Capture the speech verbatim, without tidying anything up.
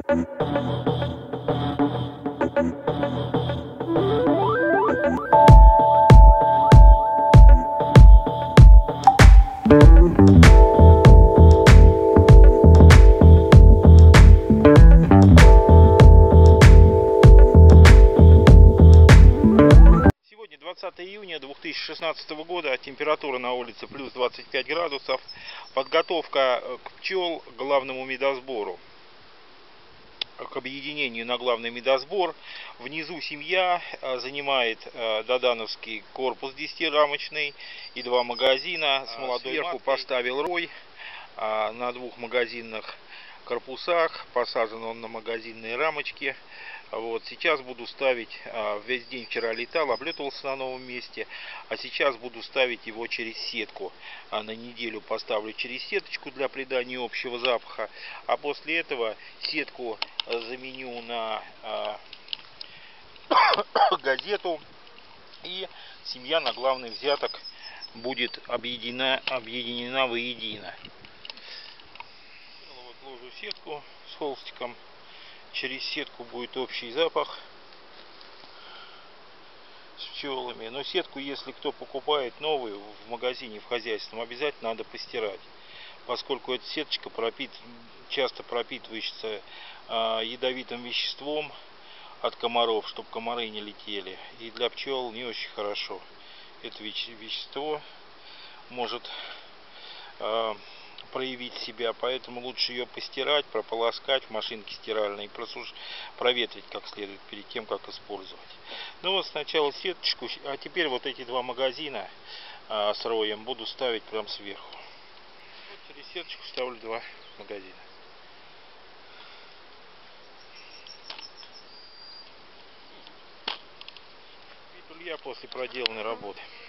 двадцатое июня две тысячи шестнадцатого года, температура на улице плюс двадцать пять градусов, подготовка к пчел к главному медосбору, к объединению на главный медосбор. Внизу семья занимает додановский корпус десятирамочный и два магазина с молодой сверху маткой. Поставил рой на двух магазинных корпусах, посажен он на магазинные рамочки. Вот, сейчас буду ставить, весь день вчера летал, облетывался на новом месте, а сейчас буду ставить его через сетку. На неделю поставлю через сеточку для придания общего запаха, а после этого сетку заменю на газету, и семья на главный взяток будет объединена, объединена воедино. Вот ложу сетку с холстиком. Через сетку будет общий запах с пчелами. Но сетку, если кто покупает новую в магазине, в хозяйственном, обязательно надо постирать. Поскольку эта сеточка пропит, часто пропитывается э, ядовитым веществом от комаров, чтобы комары не летели. И для пчел не очень хорошо. Это вещество может э, проявить себя, поэтому лучше ее постирать, прополоскать в машинке стиральной и просуш... проветрить как следует перед тем, как использовать. Ну вот сначала сеточку, а теперь вот эти два магазина а, с роем буду ставить прям сверху. Вот через сеточку ставлю два магазина. Вид улья после проделанной работы.